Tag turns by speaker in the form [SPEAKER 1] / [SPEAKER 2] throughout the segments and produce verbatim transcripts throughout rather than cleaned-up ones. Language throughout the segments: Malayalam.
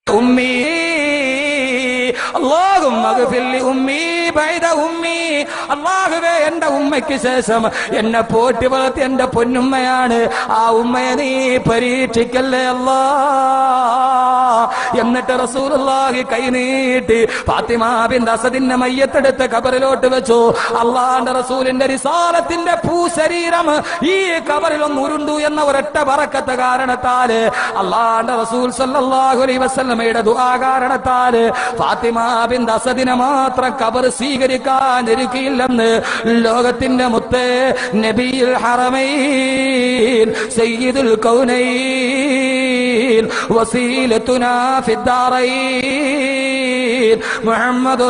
[SPEAKER 1] ഉമ്മി അല്ലാഹുമ്മ ഗ്ഫിർ ലി ഉമ്മി ബൈദ ഉമ്മി. അല്ലാഹുവേ, എന്റെ ഉമ്മയ്ക്ക് ശേഷം എന്നെ പോറ്റി വളർത്തി എന്റെ പൊന്നുമ്മയാണ്, ആ ഉമ്മയെ നീ പരീക്ഷിക്കല്ലേ അല്ലാ. എന്നിട്ട് റസൂലുള്ളാഹി കൈനീട്ടി ഫാത്തിമ ബിൻത് അസദിന്റെ മയ്യത്തെടുത്ത് ഖബറിലോട്ട് വെച്ചു. അല്ലാഹുവിന്റെ റസൂലിന്റെ റിസാലത്തിന്റെ ഭൂശരീരം ഈ ഖബറിൽ ഒന്ന് ഉരുണ്ടു എന്ന ഒരൊറ്റ ബറക്കത്ത് കാരണത്താല്, അല്ലാഹുവിന്റെ റസൂൽ സല്ലല്ലാഹു അലൈഹി വസല്ലമയുടെ ദുആ കാരണത്താല് ഫാത്തിമ ബിൻത് അസദിനെ മാത്രം ഖബർ സ്വീകരിക്കാൻ ഇരിക്കില്ലെന്ന് ലോകത്തിന്റെ മുത്തേ നബിയുൽ ഹറമൈൻ സയ്യിദുൽ കൗനൈൻ വസീലത്തുനാ ഫിദ്ദാറൈൻ മുഹമ്മദുർ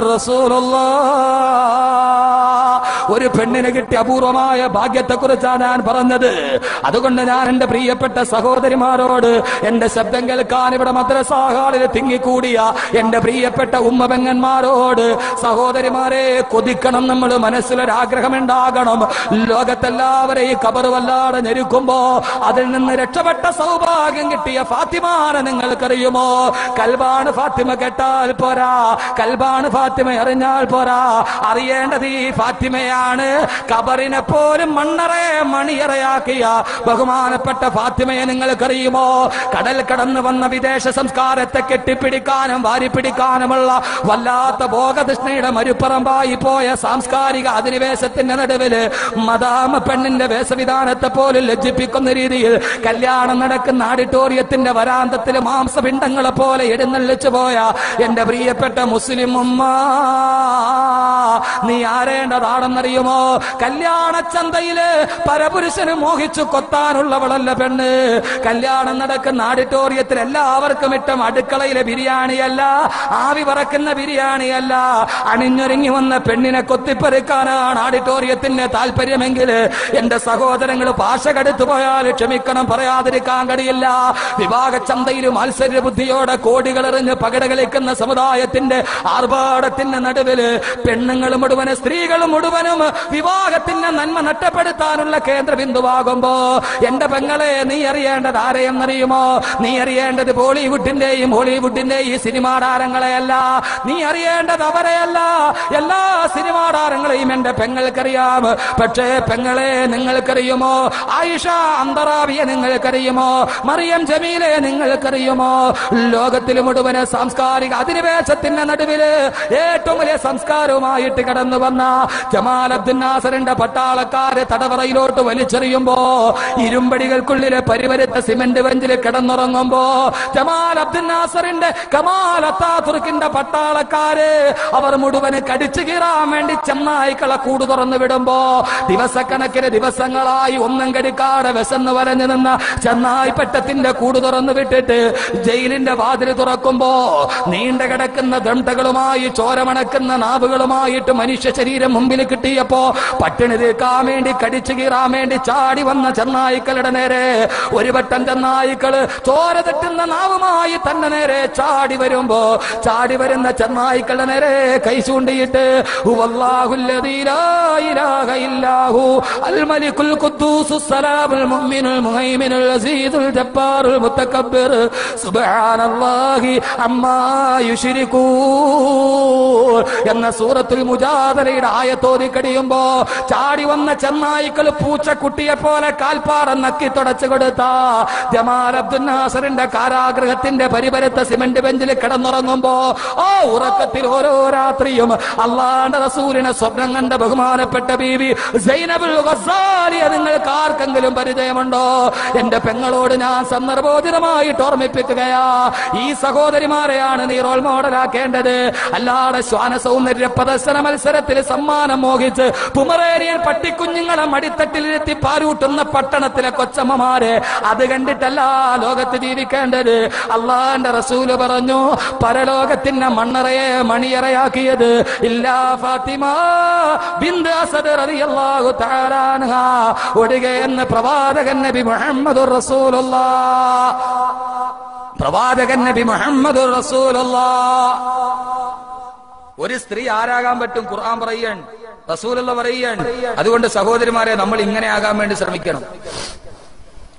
[SPEAKER 1] റസൂലുള്ളാഹ്. ഒരു പെണ്ണിനെ കിട്ടിയ അപൂർവമായ ഭാഗ്യത്തെക്കുറിച്ചാണ് ഞാൻ പറഞ്ഞത്. അതുകൊണ്ട് ഞാൻ എന്റെ പ്രിയപ്പെട്ട സഹോദരിമാരോട്, എന്റെ ശബ്ദം കേൾക്കാൻ ഇവിടെ മദ്രസാ ഹാളിൽ തിങ്ങിക്കൂടിയ എന്റെ പ്രിയപ്പെട്ട ഉമ്മപെങ്ങന്മാരോട്, സഹോദരിമാരെ, കൊതിക്കണം, നമ്മൾ മനസ്സിലൊരാഗ്രഹമുണ്ടാകണം. ലോകത്തെല്ലാവരെയും ഖബർ വല്ലാതെ ഞെരുക്കുമ്പോ അതിൽ നിന്ന് രക്ഷപ്പെട്ട സൗഭാഗ്യം കിട്ടിയ ഫാത്തിമാനെ നിങ്ങൾക്കറിയുമോ? കൽബാണ് ഫാത്തിമ കേട്ടാൽ പോരാ, കൽബാണ് ഫാത്തിമ അറിഞ്ഞാൽ പോരാ, അറിയേണ്ടത് ഈ ഫാത്തിമയാണ്. ഖബറിനെ പോലും മണ്ണറെ മണിയറയാക്കിയ ബഹുമാനപ്പെട്ട ഫാത്തിമയെ നിങ്ങൾക്കറിയുമോ? കടൽ കടന്നു വന്ന വിദേശ സംസ്കാരത്തെ കെട്ടിപ്പിടിക്കാനും വാരിപ്പിടിക്കാനുമുള്ള വല്ലാത്ത ഭോഗതൃഷ്ണയുടെ മരുപ്പറമ്പായി പോയ സാംസ്കാരിക അധിനിവേശത്തിന്റെ നടുവില് മദാമ പെണ്ണിന്റെ വേഷവിധാനത്തെ പോലും ലജ്ജിപ്പിക്കുന്ന രീതിയിൽ കല്യാണം നടക്കുന്ന ഓഡിറ്റോറിയത്തിന്റെ വരാന്തത്തില് മാംസപിണ്ഡങ്ങളെ പോലെ എഴുന്നള്ളിച്ചു പോയ എന്റെ പ്രിയപ്പെട്ട മുസ്ലിം ഉമ്മ, നീ ആരേണ്ടതാണെന്നറിയുമോ? കല്യാണച്ചന്തയില് പരപുരുഷന് മോഹിച്ചു കൊത്താനുള്ളവളല്ല പെണ്ണ്. കല്യാണം നടക്കുന്ന ഓഡിറ്റോറിയത്തിൽ എല്ലാവർക്കും ഇട്ടം അടുക്കളയിലെ ബിരിയാണിയല്ല, ആവി പറക്കുന്ന ബിരിയാണിയല്ല. അണിഞ്ഞൊരുങ്ങി വന്ന പെണ്ണിനെ കൊത്തിപ്പറിക്കാനാണ് ഓഡിറ്റോറിയത്തിന്റെ താല്പര്യമെങ്കിൽ എന്റെ സഹോദരങ്ങൾ ഭാഷ കടുത്തു പോയാൽ ക്ഷമിക്കണം, പറയാതിരിക്കാൻ കഴിയില്ല. വിവാഹ ചന്തയിൽ മത്സര ബുദ്ധിയോടെ കോടികൾ എറിഞ്ഞ് പകട കളിക്കുന്ന സമുദായത്തിന്റെ ആർഭാടത്തിന്റെ നടുവില് പെണ്ണുങ്ങൾ മുഴുവനും സ്ത്രീകൾ മുഴുവനും വിവാഹത്തിന്റെ നന്മ നഷ്ടപ്പെടുത്താനുള്ള കേന്ദ്ര ബിന്ദുവാകുമ്പോ എന്റെ പെങ്ങളെ, നീ അറിയേണ്ടത് ആരെയെന്നറിയുമോ? നീ അറിയേണ്ടത് ബോളിവുഡിന്റെയും ഹോളിവുഡിന്റെയും സിനിമാ താരങ്ങളെയല്ല, നീ അറിയേണ്ടത് അവരെയല്ല. എല്ലാ സിനിമാ താരങ്ങളെയും എന്റെ പെങ്ങൾക്കറിയാം. പക്ഷേ പെങ്ങളെ, നിങ്ങൾക്കറിയുമോ? ആയിഷ അന്തറാവിയെ നിങ്ങൾക്കറിയുമോ? മറിയം ജമീലെ നിങ്ങൾക്കറിയുമോ? ലോകത്തിൽ മുഴുവൻ സാംസ്കാരിക അധിനിവേശത്തിന്റെ നടുവില് ഏറ്റവും വലിയ സംസ്കാരവുമായിട്ട് കടന്നു വന്ന ജമാൽ അബ്ദുൽ നാസറിന്റെ പട്ടാളക്കാരെ തടവറയിലോട്ട് വലിച്ചെറിയുമ്പോ, ഇരുമ്പടികൾക്കുള്ളിലെ പരിവരുത്ത സിമന്റ് ബെഞ്ചിൽ കിടന്നുറങ്ങുമ്പോ ജമാൽ അബ്ദുൽ നാസറിന്റെ കമാൽ അത്താതുർക്കിന്റെ പട്ടാളക്കാര് അവർ മുഴുവന് കടിച്ചു കീറാൻ വേണ്ടി ചെന്നായിക്കളെ കൂട് തുറന്നു വിടുമ്പോ ദിവസക്കണക്കിന് ദിവസങ്ങളായി ഒന്നും കടിക്കാതെ വിശന്ന് വരഞ്ഞു നിന്ന ചെന്നായിപ്പറ്റത്തിന്റെ കൂട് തുറന്നു വിട്ടിട്ട് ജയിലിന്റെ വാതിൽ തുറക്കുമ്പോ നീണ്ട കിടക്കുന്ന ദണ്ഡകളുമായി ചോരമണക്കുന്ന നാവുകളുമായിട്ട് മനുഷ്യ ശരീരം മുമ്പിൽ കിട്ടിയപ്പോ പട്ടിണി തീർക്കാൻ വേണ്ടി കടിച്ചു കീറാൻ വേണ്ടി ചാടി വന്ന ചെന്നായിക്കളുടെ നേരെ ഒരു വട്ടം ചെന്നായിക്കള് ചോര തെറ്റുന്ന നാവുമായി തന്നെ നേരെ ചാടി വരുമ്പോ ചാടി വരുന്ന ചെന്നായിക്കളുടെ നേരെ കൈ ചൂണ്ടിയിട്ട് എന്ന സൂറത്തുൽ മുജാദലയുടെ ആയത്തോതി കഴിയുമ്പോ ചാടി വന്ന ചെന്നായിക്കൾ പൂച്ചക്കുട്ടിയെ പോലെ കാൽപ്പാടം നക്കി തുടച്ചു കൊടുത്ത ജമാൽ അബ്ദുൽ നാസറിന്റെ കാരാഗ്രഹത്തിന്റെ പരിപരത്ത സിമന്റ് ബെഞ്ചിൽ കിടന്നുറങ്ങുമ്പോ ആ ഉറക്കത്തിൽ ഓരോ രാത്രിയും അള്ളാന്റെ റസൂലിനെ സ്വപ്നം കണ്ട ബഹുമാനപ്പെട്ട ബീവി സൈനബുൽ ഗസാലിയെ നിങ്ങൾക്ക് ആർക്കെങ്കിലും പരിചയമുണ്ടോ? എന്റെ പെങ്ങളോട് ഞാൻ സന്ദർഭോചിതമായിട്ട് ഓർമ്മിപ്പിക്കുകയാ, ഈ സഹോദരിമാരെയാണ് നീ റോൾ മോഡലാക്കേണ്ടത്. അല്ലാതെ ശ്വാന സൗന്ദര്യ പ്രദർശന മത്സരത്തിൽ സമ്മാനം മോഹിച്ച് പുമറേരിയൻ പട്ടിക്കുഞ്ഞുങ്ങളെ മടിത്തട്ടിലിരുത്തി പാലൂട്ടുന്ന പട്ടണത്തിലെ കൊച്ചമ്മമാരെ അത് കണ്ടിട്ടല്ല ലോകത്ത് ജീവിക്കേണ്ടത്. അള്ളാന്റെ റസൂല് പറഞ്ഞു, പരലോകത്തിന്റെ മണ്ണറയെ മണിയറയാക്കിയത് ഇല്ലാ ഫാത്തിമ ബിൻത് അസദ് റളിയല്ലാഹു തആല അൻഹാ ഒഴികെ എന്ന് പ്രവാചകൻ നബി മുഹമ്മദുർ റസൂലുള്ളാഹ് പ്രവാചകൻ നബി മുഹമ്മദുർ റസൂലുള്ളാഹ്. ഒരു സ്ത്രീ ആരാകാൻ പറ്റും? ഖുർആൻ പറയാണ്, റസൂലുള്ള പറയാണ്. അതുകൊണ്ട് സഹോദരിമാരെ, നമ്മൾ ഇങ്ങനെ ആകാൻ വേണ്ടി ശ്രമിക്കണം.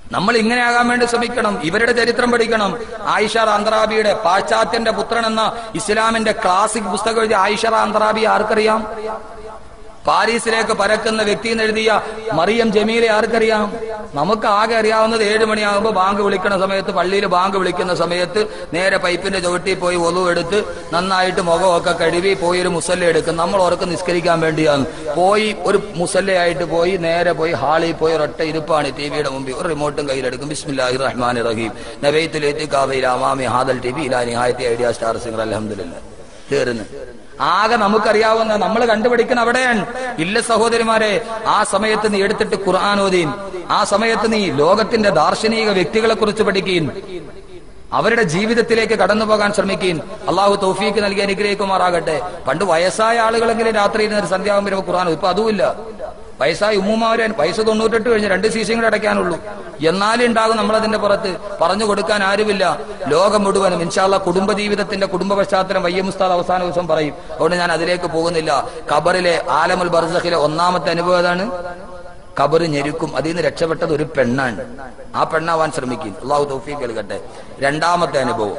[SPEAKER 1] നമ്മൾ ഇങ്ങനെയാകാൻ വേണ്ടി ശ്രമിക്കണം. ഇവരുടെ ചരിത്രം പഠിക്കണം. ആയിഷ റാന്തറാബിയുടെ പാശ്ചാത്യന്റെ പുത്രൻ എന്ന ഇസ്ലാമിന്റെ ക്ലാസിക് പുസ്തകം എഴുതിയ ആയിഷ റാന്തറാബി ആർക്കറിയാം? പാരീസിലേക്ക് പരക്കുന്ന വ്യക്തി എന്ന് എഴുതിയ മറിയം ജമീലെ ആർക്കറിയാം? നമുക്ക് ആകെ അറിയാവുന്നത് ഏഴ് മണിയാകുമ്പോൾ ബാങ്ക് വിളിക്കുന്ന സമയത്ത്, പള്ളിയിൽ ബാങ്ക് വിളിക്കുന്ന സമയത്ത് നേരെ പൈപ്പിന്റെ ചുവട്ടിൽ പോയി ഒളു എടുത്ത് നന്നായിട്ട് മുഖമൊക്കെ കഴുകി പോയി ഒരു മുസല്ല എടുക്കും. നമ്മൾ ഓർക്ക് നിസ്കരിക്കാൻ വേണ്ടിയാണ് പോയി ഒരു മുസല്ലയായിട്ട് പോയി നേരെ പോയി ഹാളിൽ പോയി ഒരൊറ്റ ഇരുപ്പാണ് ടി വിയുടെ മുമ്പിൽ, ഒരു റിമോട്ടും കയ്യിലെടുക്കും. ബിസ്മില്ലാഹിർ റഹ്മാനിർ റഹീം നബൈത്തുൽ ഇത്തിഖാഫ ഇലാ അമാമി ഹാദൽ ടിവി ഇലാ നിഹായത്തി ഐഡിയ സ്റ്റാർ സിംഗർ അൽഹംദുലില്ലാഹ് തീർന്ന്. ആകെ നമുക്കറിയാവുന്ന നമ്മൾ കണ്ടുപിടിക്കുന്ന അവിടെയാണ്. ഇല്ല സഹോദരിമാരെ, ആ സമയത്ത് നീ എടുത്തിട്ട് ഖുർആൻ ഓതീൻ. ആ സമയത്ത് നീ ലോകത്തിന്റെ ദാർശനിക വ്യക്തികളെ കുറിച്ച് പഠിക്കുകയും അവരുടെ ജീവിതത്തിലേക്ക് കടന്നു പോകാൻ ശ്രമിക്കുകയും അള്ളാഹു തൗഫീക്ക് നൽകി അനുഗ്രഹിക്കുമാറാകട്ടെ. പണ്ട് വയസ്സായ ആളുകളെങ്കിലും രാത്രി ഇരുന്ന് സന്ധ്യാകുമ്പോൾ ഖുർആൻ, ഇപ്പൊ അതുമില്ല. വയസ്സായ ഉമ്മുമാരെ വയസ്സ് തൊണ്ണൂറ്റെട്ട് കഴിഞ്ഞ് രണ്ട് സീസയും കൂടെ അടയ്ക്കാനുള്ളൂ. എന്നാലും ഉണ്ടാകും നമ്മളതിന്റെ പുറത്ത്. പറഞ്ഞു കൊടുക്കാൻ ആരുമില്ല. ലോകം മുഴുവനും ഇൻഷാ അല്ലാഹ് കുടുംബജീവിതത്തിന്റെ കുടുംബ പശ്ചാത്തലം വയ്യമുസ്താദ് അവസാന ദിവസം പറയും. അതുകൊണ്ട് ഞാൻ അതിലേക്ക് പോകുന്നില്ല. ഖബറിലെ ആലമുൽ ബർസഖിലെ ഒന്നാമത്തെ അനുഭവം ഏതാണ്? ഖബർ ഞെരുക്കും. അതിൽ നിന്ന് രക്ഷപ്പെട്ടത് ഒരു പെണ്ണാണ്. ആ പെണ്ണാവാൻ ശ്രമിക്കും. അള്ളാഹു തൗഫീഖ് നൽകട്ടെ. രണ്ടാമത്തെ അനുഭവം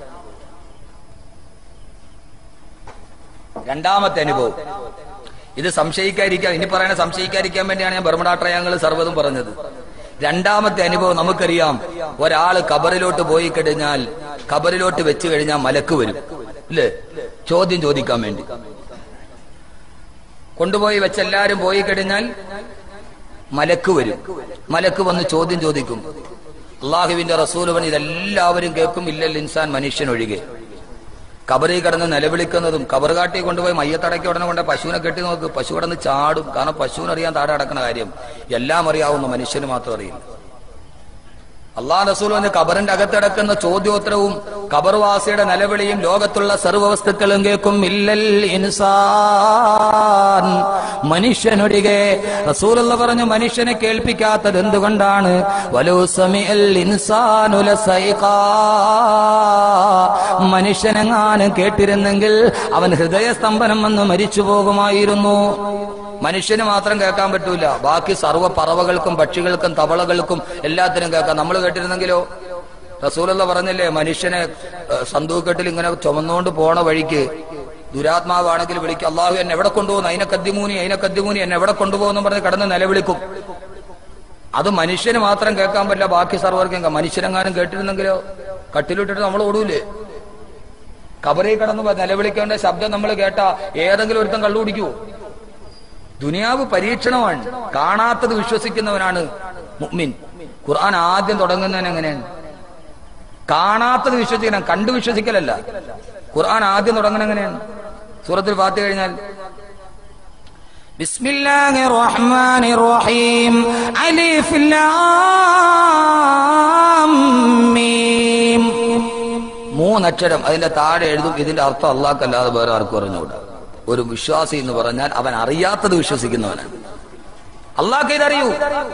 [SPEAKER 1] രണ്ടാമത്തെ അനുഭവം ഇത് സംശയിക്കാതിരിക്കാൻ, ഇനി പറയുന്ന സംശയിക്കാതിരിക്കാൻ വേണ്ടിയാണ് ഞാൻ ബർമുഡ ട്രയാങ്കിൾ സർവ്വതും പറഞ്ഞത്. രണ്ടാമത്തെ അനുഭവം നമുക്കറിയാം. ഒരാള് ഖബറിലോട്ട് പോയി കഴിഞ്ഞാൽ, ഖബറിലോട്ട് വെച്ച് കഴിഞ്ഞാൽ മലക്ക് വരും, അല്ലേ? ചോദ്യം ചോദിക്കാൻ വേണ്ടി കൊണ്ടുപോയി വെച്ചെല്ലാരും പോയി കഴിഞ്ഞാൽ മലക്ക് വരും. മലക്ക് വന്ന് ചോദ്യം ചോദിക്കും. അള്ളാഹുവിന്റെ റസൂൽ പറഞ്ഞു, ഇതെല്ലാവരും കേൾക്കും, ഇല്ലൽ ഇൻസാൻ മനുഷ്യൻ ഒഴികെ. കബറിൽ കിടന്ന് നിലവിളിക്കുന്നതും, കബർ കാട്ടി കൊണ്ടുപോയി മയ്യത്തടക്കി ഉടനെ കൊണ്ട് പശുവിനെ കെട്ടി നോക്ക്, പശു കിടന്ന് ചാടും. കാരണം പശുവിനറിയാൻ താഴെ അടക്കുന്ന കാര്യം എല്ലാം അറിയാവുന്ന മനുഷ്യന് മാത്രം അറിയില്ല. അള്ളാഹ് റസൂൽ വന്ന് കബറിന്റെ അകത്തടക്കുന്ന ചോദ്യോത്തരവും കബർവാസിയുടെ നിലവിളിയും ലോകത്തുള്ള സർവ്വ വസ്തുക്കളും കേൾക്കും. ഇല്ലൽ ഇൻസാൻ മനുഷ്യനൊഴികെ. റസൂലുള്ള പറഞ്ഞു, മനുഷ്യനെ കേൾപ്പിക്കാത്തത് എന്തുകൊണ്ടാണ്? വലൗ സമിഅൽ ഇൻസാനു ലസൈഖാ. മനുഷ്യനെങ്ങാനും കേട്ടിരുന്നെങ്കിൽ അവൻ ഹൃദയസ്തംഭനം വന്ന് മരിച്ചു പോകുമായിരുന്നു. മനുഷ്യന് മാത്രം കേൾക്കാൻ പറ്റൂല, ബാക്കി സർവ്വ പറവകൾക്കും പക്ഷികൾക്കും തവളകൾക്കും എല്ലാത്തിനും കേൾക്കാം. നമ്മൾ കേട്ടിരുന്നെങ്കിലോ? റസൂലുള്ള പറഞ്ഞില്ലേ, മനുഷ്യനെ സന്തൂക്കെട്ടിൽ ഇങ്ങനെ ചുമന്നുകൊണ്ട് പോണ വഴിക്ക് ദുരാത്മാവാണെങ്കിൽ വിളിക്കും, അള്ളാഹു എന്നെ എവിടെ കൊണ്ടുപോകുന്നു, അതിനെ കദ്ദിമൂനി അതിനെ കദ്ദിമൂനി എന്നെ എവിടെ കൊണ്ടുപോകുന്നു പറഞ്ഞ് കടന്ന് നിലവിളിക്കും. അത് മനുഷ്യന് മാത്രം കേൾക്കാൻ പറ്റില്ല, ബാക്കി സർവർക്കും കേൾക്കാം. മനുഷ്യരെങ്ങാനും കേട്ടിരുന്നെങ്കിലോ? കട്ടിലിട്ടിട്ട് നമ്മൾ ഓടൂലേ? കബറിൽ കടന്നു നിലവിളിക്കേണ്ട ശബ്ദം നമ്മൾ കേട്ടാ ഏതെങ്കിലും ഒരുത്തം കള്ളു കുടിക്കുവോ? ദുനിയാവ് പരീക്ഷണമാണ്. കാണാത്തത് വിശ്വസിക്കുന്നവനാണ് മുഅ്മിൻ. ഖുർആൻ ആദ്യം തുടങ്ങുന്നതിന് എങ്ങനെയാണ്? കാണാത്തത് വിശ്വസിക്കണം, കണ്ടു വിശ്വസിക്കലല്ല. ഖുർആൻ ആദ്യം തുടങ്ങുന്നത് എങ്ങനെയാണ്? സൂറത്തുൽ ഫാത്തിഹ കഴിഞ്ഞാൽ ബിസ്മില്ലാഹിർ റഹ്മാനിർ റഹീം അലിഫ് ലാം മീം. മൂന്നക്ഷരം അതിന്റെ താഴെ എഴുതും. ഇതിന്റെ അർത്ഥം അല്ലാഹുക്കല്ലാതെ വേറെ ആർക്കും അറിഞ്ഞുകൂടാ. ഒരു വിശ്വാസി എന്ന് പറഞ്ഞാൽ അവൻ അറിയാത്തത് വിശ്വസിക്കുന്നവനാണ്. അല്ലാഹുക്ക് ഇതറിയൂ.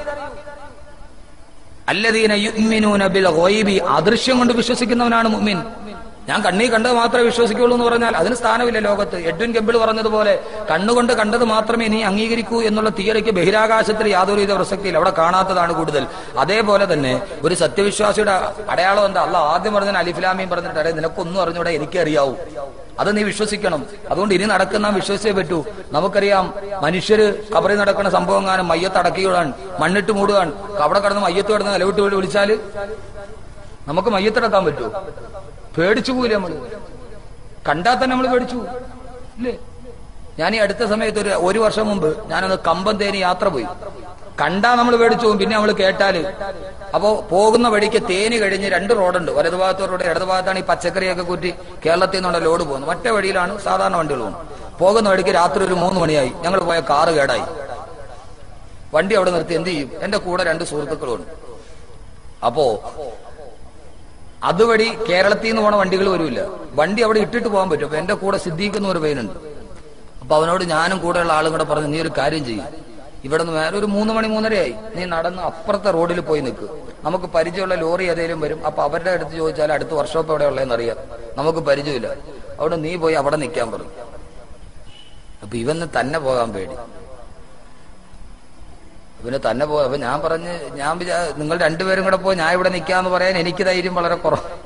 [SPEAKER 1] അല്ലദീന യുഅ്മിനൂന ബിൽ ഗൈബി, അദൃശ്യം കൊണ്ട് വിശ്വസിക്കുന്നവനാണ് മുഅ്മിൻ. ഞാൻ കണ്ണീ കണ്ടത് മാത്രമേ വിശ്വസിക്കുള്ളൂ എന്ന് പറഞ്ഞാൽ അതിന് സ്ഥാനമില്ല ലോകത്ത്. എഡ്വിൻ കെമ്പിൾ പറഞ്ഞതുപോലെ കണ്ണുകൊണ്ട് കണ്ടത് മാത്രമേ നീ അംഗീകരിക്കൂ എന്നുള്ള തിയറിക്ക് ബഹിരാകാശത്തിൽ യാതൊരുവിധ പ്രസക്തിയില്ല. അവിടെ കാണാത്തതാണ് കൂടുതൽ. അതേപോലെ തന്നെ ഒരു സത്യവിശ്വാസിയുടെ അടയാളം എന്താ? അല്ലാഹ് ആദ്യം പറഞ്ഞ അലിഫ്ലാമീം പറഞ്ഞിട്ട്, അടേ നിനക്കൊന്നും അറിഞ്ഞൂടെ, എനിക്കറിയാവൂ. അത് നീ വിശ്വസിക്കണം. അതുകൊണ്ട് ഇനി നടക്കുന്ന വിശ്വസിച്ചേ പറ്റൂ. നമുക്കറിയാം, മനുഷ്യര് കബറിൽ നടക്കുന്ന സംഭവം കാണും. മയ്യത്ത് അടക്കുകയാണ്, മണ്ണിട്ട് മൂടുകയാണ്. അവിടെ കടന്ന് മയ്യത്ത് കിടന്ന് നിലവിട്ട് വിളിച്ചാല് നമുക്ക് മയ്യത്തടക്കാൻ പറ്റുമോ? പേടിച്ചു പോയില്ലേ നമ്മള്? കണ്ടാൽ തന്നെ നമ്മൾ പേടിച്ചു ഇല്ലേ? ഞാൻ ഈ അടുത്ത സമയത്ത് ഒരു ഒരു വർഷം മുമ്പ് ഞാനൊന്ന് കമ്പം തേനി യാത്ര പോയി. കണ്ടാ നമ്മൾ പേടിച്ചു പോകും. പിന്നെ നമ്മൾ കേട്ടാല്, അപ്പോ പോകുന്ന വഴിക്ക് തേനി കഴിഞ്ഞ് രണ്ട് റോഡുണ്ട്. വലതു ഭാഗത്തോടെ ഇടതു ഭാഗത്താണ് ഈ പച്ചക്കറിയൊക്കെ കൂട്ടി കേരളത്തിൽ നിന്നുള്ള ലോഡ് പോകുന്നത്. മറ്റേ വഴിയിലാണ് സാധാരണ വണ്ടികൾ പോകുന്നത്. പോകുന്ന വഴിക്ക് രാത്രി ഒരു മൂന്ന് മണിയായി. ഞങ്ങൾ പോയ കാറ് കേടായി. വണ്ടി അവിടെ നിർത്തി എന്ത് ചെയ്യും? എന്റെ കൂടെ രണ്ട് സുഹൃത്തുക്കളുണ്ട്. അപ്പോ അതുവഴി കേരളത്തിൽ നിന്ന് പോണ വണ്ടികൾ വരില്ല. വണ്ടി അവിടെ ഇട്ടിട്ട് പോകാൻ പറ്റും. അപ്പൊ എന്റെ കൂടെ സിദ്ദീഖെന്ന് ഒരു പയ്യനുണ്ട്. അപ്പൊ അവനോട് ഞാനും കൂടെയുള്ള ആളും കൂടെ പറഞ്ഞു, നീ ഒരു കാര്യം ചെയ്യും, ഇവിടെ നിന്ന് വേറെ ഒരു മൂന്ന് മണി മൂന്നരയായി, നീ നടന്ന് അപ്പുറത്തെ റോഡിൽ പോയി നിൽക്ക്. നമുക്ക് പരിചയമുള്ള ലോറി ഏതെങ്കിലും വരും. അപ്പൊ അവരുടെ അടുത്ത് ചോദിച്ചാൽ അടുത്ത വർക്ക്ഷോപ്പ് എവിടെ ഉള്ളതെന്ന് അറിയാം. നമുക്ക് പരിചയമില്ല. അവിടെ നീ പോയി അവിടെ നിൽക്കാൻ പറഞ്ഞു. അപ്പൊ ഇവന്ന് തന്നെ പോകാൻ പേടി. പിന്നെ തന്നെ പോ. അപ്പൊ ഞാൻ പറഞ്ഞ് ഞാൻ വിചാ നിങ്ങൾ രണ്ടുപേരും കൂടെ പോയി ഞാൻ ഇവിടെ നിൽക്കാന്ന് പറയാൻ എനിക്ക് ധൈര്യം വളരെ കുറവ്.